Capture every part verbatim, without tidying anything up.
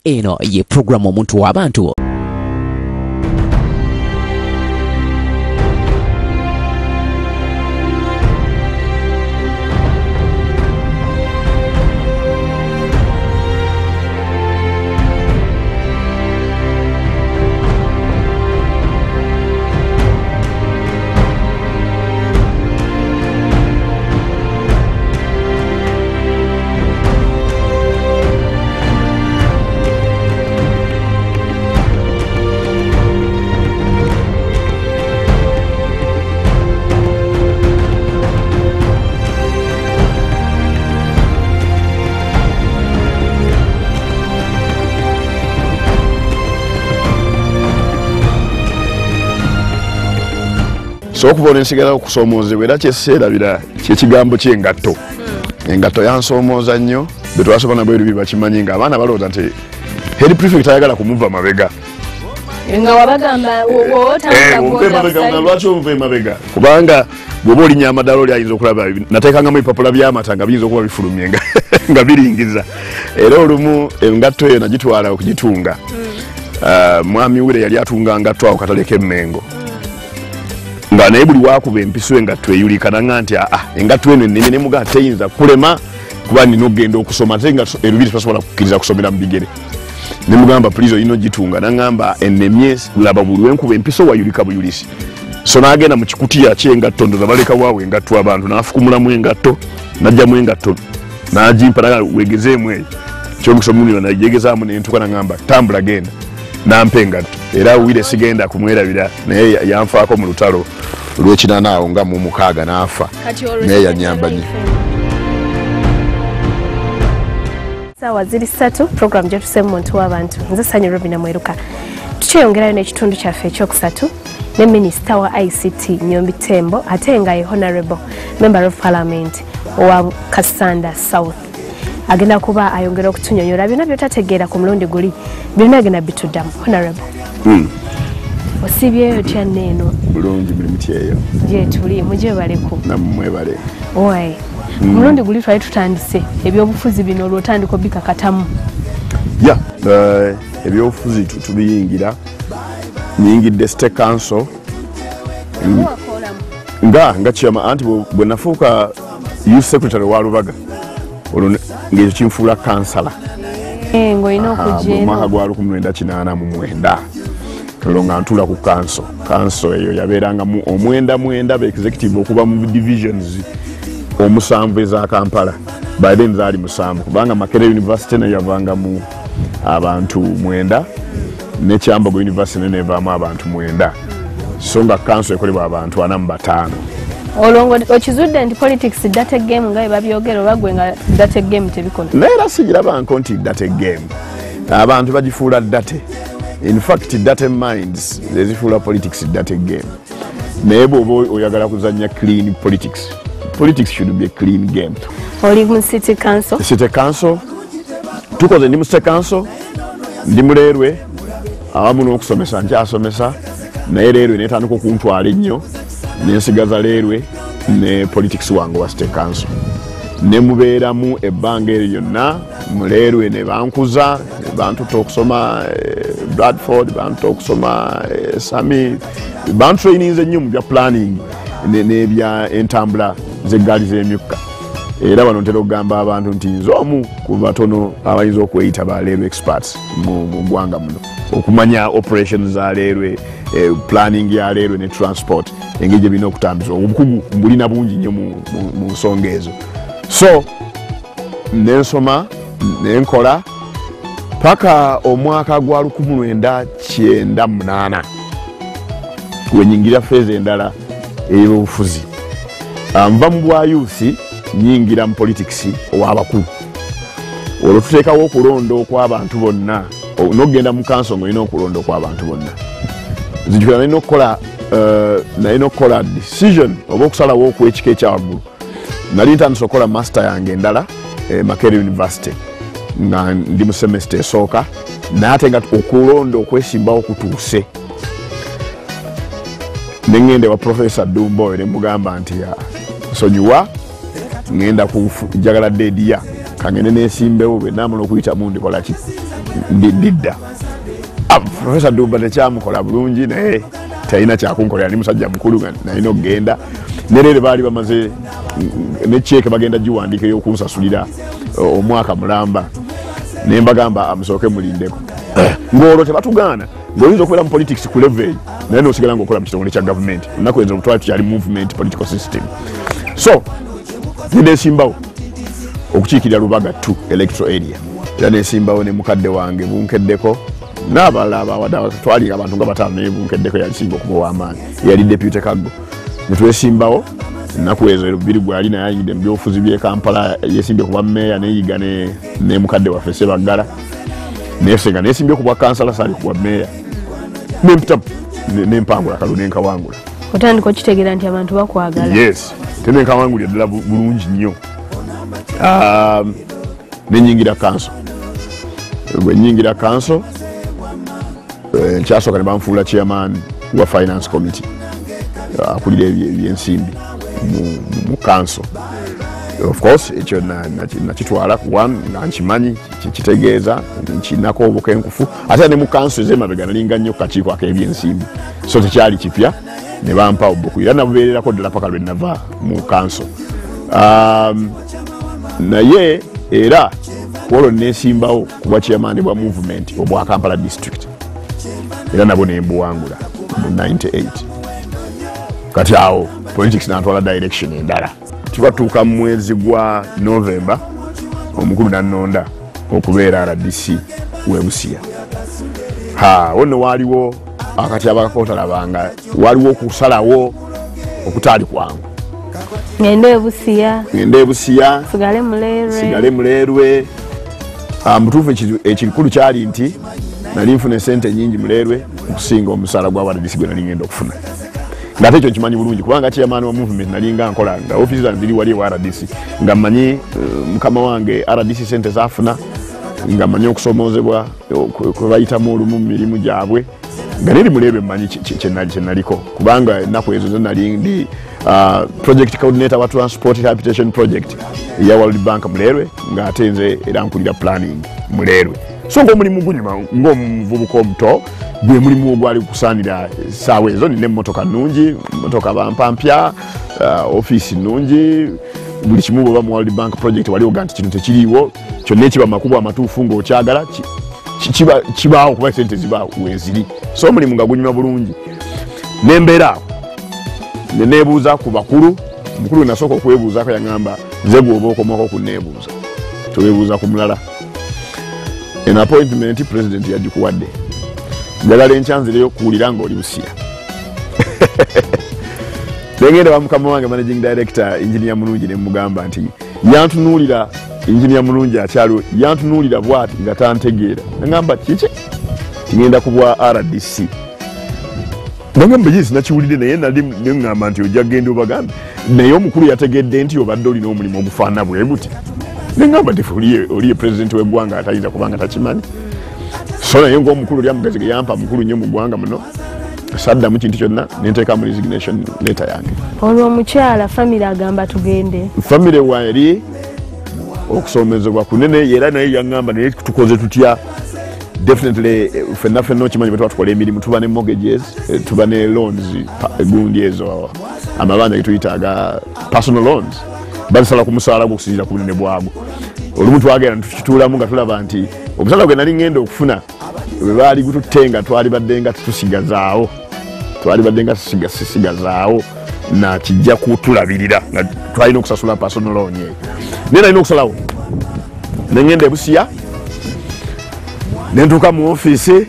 eno ye program omuntu w'abantu. So okubona ensigala okusoomoozebwa era kyeseerabira kyekigambo ky'engatto. Engatto yansomooza nnyo bwe twasoba nabwe erubi bakimanyi nga abaana balowooza nti head prefect ayagala kumuva mabega. Nga wabagamba wotanga lwaki omuva mabega kubanga bw'oba olinya amadala oli ayinza okulaba nateekangamu ebipapula by'amata nga biyinza okuba bifulumye nga biringiza era olumu engatto eyo nagitwala okugitunga. Mwami wire yali atunga ngatto awo katale k'Emmengo nga naye buli wakuba empiso engatto eyulikana nga nti ah engatto eno ennene ne muga teyinza kulema kuba nina okugenda okusoma ate nga erubiri tasobola kukkiriza kusomera mu bigere. Ne mugamba please oyina ogitunga nangamba ennemye laba buli wenkuba empiso wayulika buyulisi. So n'agenda mu kikutiya ky'engatto ndoza baleka waawe engatto abantu n'afukumulamu engatto n'ajjamu engatto n'agimpa naga wegezeemu eyo ky'omusomunira najegezaamu n'entuka nangamba tambula genda nampa engatto era wire sigenda kumwerabira naye yanfaako mu lutalo lw'ekinana awo nga mu mukaaga n'afa naye yanyamba nnyo. Sawa ziri ssatu program gyetu Omuntu w'abantu nze Sanyu Robina Mweruka tukyeyongerayo n'ekitundu kyaffe ekyokusatu ne Minisita wa I C T Nyombi Thembo ate nga ye Honorable Member of Parliament owa Kasanda South agenda kuba ayongera okutunyonyola byonna by'otategeera ku mulundi guli byonna agenda bituddamu. Honorable osibyeyo otya nneeno bulungi mirimu kyeyo gye tuli mugyebaleko nammwebale owaye omulundi guli twali tutandise ebyobufuzi bino olwotandika obikakatamu ya ebyobufuzi tubiyingira nyingidde State Council nga nga kyama anti bwe nafuuka Youth Secretary wa Lubaga olwo ng'ekyo kinfuula kansala ng'olina okujja mu mwaka gwa lukumi lwenda kinaana mu mwenda olwo nga ntuula ku kanso kanso eyo yabeerangamu omwenda mwenda ba executive okuba mu divisions omusanvu eza Kampala by then zaali musanvu kubanga Makerere University nayo yavangamu abantu mwenda ne Kyambogo University nayo nevaamu abantu mwenda so nga kanso ekolebwa abantu ana mu bataano. Olongo okizudde nti politics data game nga babyogera obagwe nga data game tebikola naye era sigiraba nti data game abantu bagifuula data. In fact data minds ezifuula politics data game naye bw'oba oyagala kuzannya clean politics politics should be a clean game. Oli mu City Council City Council tukoze ndi mu City Council ndi mulerwe awamu n'okusomesa nkyasomesa naye leerwe neetandika okuntwala ennyo nensigaza leerwe ne politics wange wa State Council ne mubeeramu ebbanga eryo lyonna muleerwe ne bankuza bantuta okusoma Bradford bantuta okusoma Sami bantraininze ennyo mu bya planning n'ebya entambula z'eggaali z'emyukka era bano ntera okugamba abantu nti nze omu ku batono abayinza okweyita ba leerwe experts mu ggwanga muno okumanya operations za leerwe planning ya leerwe ne transport engeri gye birina okutambuzibwa obukugu mbulina bungi nnyo mu nsonga ezo. So nensoma nenkola paka omwaka gwa lukumi lwenda kyenda munaana wenyingira feeza endala ey'obufuzi nva mu bwa youth nyingira mu politics ow'abakulu olwo tuteekawo okulonda okw'abantu bonna n'okugenda mu kanso ng'olina okulonda okw'abantu bonna zijukira nalina okukola nalina okukola decision oba okusalawo okw'ekika ekyawaggulu nali ntandise okukola master yange endala Makerere University nga ndi mu semester esooka naye ate nga okulonda okwesimbawo kutuuse nengende wa Professor Dumbo ne mugamba nti nsonyiwa ngenda kujagala dediya kangene nesimbewo bwe namala okuyita mundi kola ki ndidda Professor Dumba tekyamukola bulungi naye talina kyakunkolera ni musajja mukulu naye nogenda nerere baali bamaze ne check bagenda giwandika yokunsasulira omwaka mulamba ne mbagamba amusooke mulindeko ngolo tebatugana ng'oyinza okubeera mu politics ku level naye n'osigala ng'okola mu kitongole kya government nnaku ezo mutwala tukyali movement political system so nesimbawo okukiikirira Lubaga two electoral area era nesimbawo ne mukadde wange Bunkeddeko n'abalala abawada twali abantu nga bataano naye Bunkeddeko yalisimba okuba ow'amaanyi yali deputy Kaggo netwesimbawo nnaku ezo bbiri gwali naye ayingidde mu byobufuzi by'e Kampala yesimbye kuba meeya neyiga ne mukadde waffe Ssebaggala nesenga nesimbye kubwa kansala sali kubwa meya nempita nempangula kalu nenkawangula otandika okitegera nti abantu bakwagala yes tene nkawangulira ddala bulungi nnyo um, nenyingira kanso gwe nyingira kanso uh, nkyasooka ne banfuula chairman wa finance committee akulira uh, ebyensimbi mu kanso of course ekyo nakitwala one nga nkimanyi kitegeeza nkinako obukenkufu ate ne mu kanso ez'emabega nalinga nnyo kukakiiko ak'ebyensimbi so tekyali kipya ne bampa obuku era nabubeererako ddala paka lwe nava mu kanso um, naye era kwolwo nesimbawo kuba chairman bwa movement obwa Kampala district era nabwo nembuwangula mu ninety-eight kati awo politics natwala direction endala tubatuuka mu mwezi gwa November omukulu nannonda okubeera R D C w'e Busia ha wonno waaliwo akati abakootalabanga waliwo okusalawo okutaali kwangu ngende e Busia ngende e Busia sigale mulerwe sigale mulerwe mutuufu ekikulu kyali nti nali nfuna sente nyingi mulerwe okusinga omusaala gwa R D C gwe nali ngenda okufuna ngate ekyo kimanyi bulungi kubanga chairman wa movement nalinga nkola nga office zanziri wali wa R D C nga manyi uh, mukama wange R D C sente zafuna nga manyi okusomoozebwa kwe bayitamu olumu mu mirimu gyabwe nga neri mulebe manyi kyenaliko kubanga ennaku ezo nali ndi uh, project coordinator wa transport rehabilitation project ya World Bank mulerwe nga ate nze era nkulira planning mulerwe so ng'omulimu gunyuma ng'omuvubuka omuto gwe mulimu ogwali kusaanira saawa ezo nina emmotoka nnungi mmotoka bampampya uh, office nnungi buli kimu bw'oba mu World Bank project wali oga nti kino tekiriiwo kyonna ekiba makubo amatuufu ng'okyagala kibaawo kuba sente ziba weziri so omulimu nga gunyuma bulungi nembeera awo neneebuuza ku bakulu omukulu we nasooka okwebuuzaako yaŋŋamba nze gwoba okomako kunneebuuza toweebuuza ku mulala en appointment president yagikuwadde njagala enkyanzireyo okuwulira ng'oli Busia nengenda wa mukama wange managing director engineer mulungi ne mugamba nti yantunuulira engineer mulungi akyaliwo yantunuulira bw'ati nga tantegeera nagamba kiki tingenda ku bwa R D C nagamba ye sinakiwulire naye nali neŋŋamba nti ojja genda obagambe naye omukulu yategedde nti obadde olina omulimu ogufaana bwe buti neŋŋamba nti oliye president w'eggwanga atayinza kubanga takimanyi so naye ng'omukulu oli amugezi ge yampa mukulu nnyo mu ggwanga muno saddamu kintu kyonna nenteeka mu resignation letter yange olwo omukyala famire agamba tugende famire wali okusomezebwa kunene era naye yaŋŋamba naye tukoze tutya definitely ffenna ffenna okimanyi bwe tuba tukola emirimu tuba ne mortgages tuba ne loans gundi ezo amabanja getuyitaaga personal loans bazisala ku musaala gwe okusinziira ku bunene bwagwo olumu twagenda tukituulamu nga tulaba nti omusaala gwe nali ngenda okufuna bwe baali gututenga twali badde nga tusigazaawo twali badde nga tusigazaawo na kijja kutulabirira nga twalina okusasula personal loan eyo naye nalina okusalawo ne ngenda e Busia ne ntuuka mu ofiisi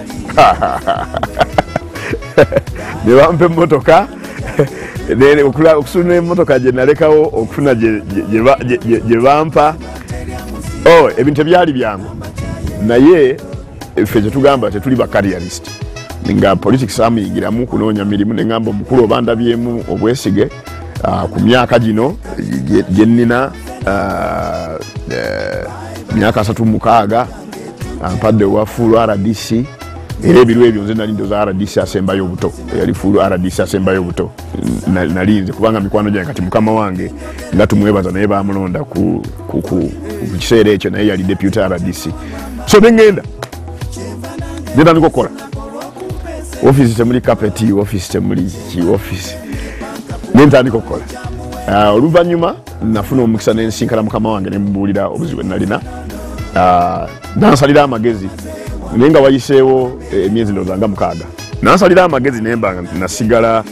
ne bampa emmotoka okusuna emmotoka gye nalekawo okufuna gye bampa ebintu tebyali byangu naye ffe kye tugamba tetuli ba careerist nga politics amuyigiramu kunoonya mirimu neŋŋamba omukulu oba ndabyemu obwesige ku myaka gino gye nnina myaka asatu mukaaga ampadde owa full R D C era ebiro ebyo nze nali ndoza R D C asembayo obuto yali full R D C asembayo obuto nalinze kubanga mikwano gyange kati mukama wange nga tumwebaza naye bamulonda ku kiseera ekyo naye yali deputy R D C so nengenda nenda niko kola office temuli carpet office temuli ki office nenda niko kola uh, oluvanyuma nafuna omukisa nensinkana mukama wange nembuulira obuzibu nalina uh, nansalira amagezi nenga wayiseewo emyezi eh, ndozanga mukaaga nansalira amagezi nemba nasigala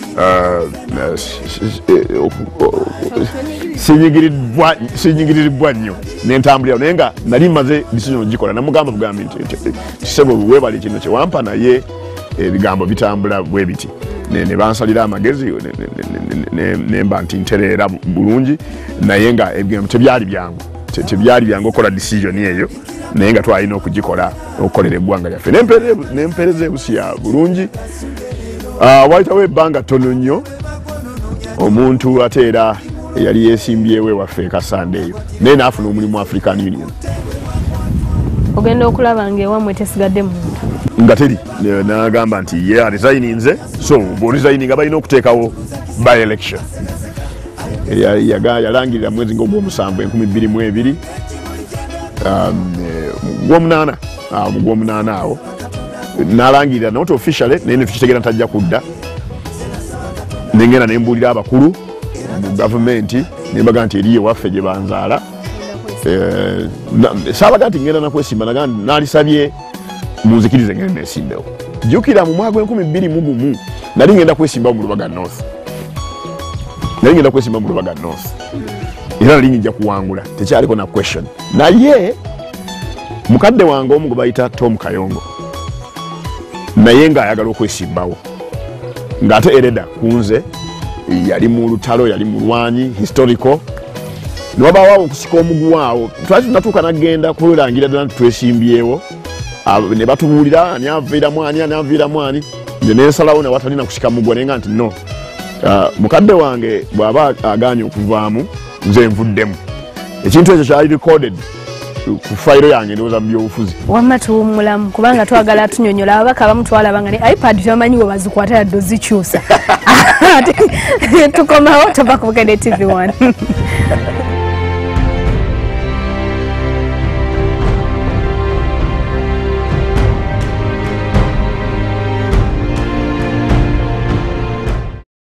sinyigiriribwa nnyo nentambulira naye nali maze decision ogikola namugamba bugambi nti kisebo webali kino kyewampa naye ebigambo bitambula bwe biti ne bansalira amagezi nemba nti ntereera bulungi naye nga ebigambo tebyali byangu tebyali byangu okola decision eyo naye nga twalina okugikola okukolera eggwanga lyaffe nempereza ebusiya bulungi. Uh, wayitawo ebbanga ttono nnyo omuntu ate era yali yeesimbyewo ewaffe kasande eyo naye naafuna omulimu African Union. Ogenda okulaba ng'ewammwe tesigadde muntu nga teri nagamba nti ye resigninze so bw'oresigninga balina okuteekawo by election yalangirira mwezi ng'ogw'omusanvu enkumi bbiri mu ebiri gw'omunaana mu gw'omunaana awo nalangirira not officially naye netukitegera ntajja kudda nengenda nembuulira abakulu mu gavumenti nembaga nti eriyo waffe gye banzaala saabaga nti ngenda nakwesimba naga nalisabye munzikirize ngenda nesimbewo jjukira mu mwaka enkumi bbiri mu gumu nali ngenda kwesimbawo mu Lubaga North nali ngenda kwesimba mu Lubaga North era nali njja kuwangula tekyaliko na question naye mukadde wange omu gwe bayita Tom Kayongo naye nga ayagala okwesimbawo ng'ate ereda kunze yali mu lutalo yali mu lwanyi historical niwabaawo okusika omuguwa awo twali tunatuuka nagenda kwerangira ddala nti twesimbyewo ne batubuulira ani aviira mwani ani aviira mwani nze nensalawo ne watalina kusika mugwa naye nga nti no mukadde wange bw'aba aganye okuvaamu nze nvuddemu ekintu ekyo kyali recorded ku fayiro yange ndowooza mu byobufuzi wamma tuwummulamu kubanga twagala tunyonyola ababaka abamu twalabanga ne ipad tebamanyi we bazikwata yadde ozikyusa tukomawo tova ku Bukedde T V one.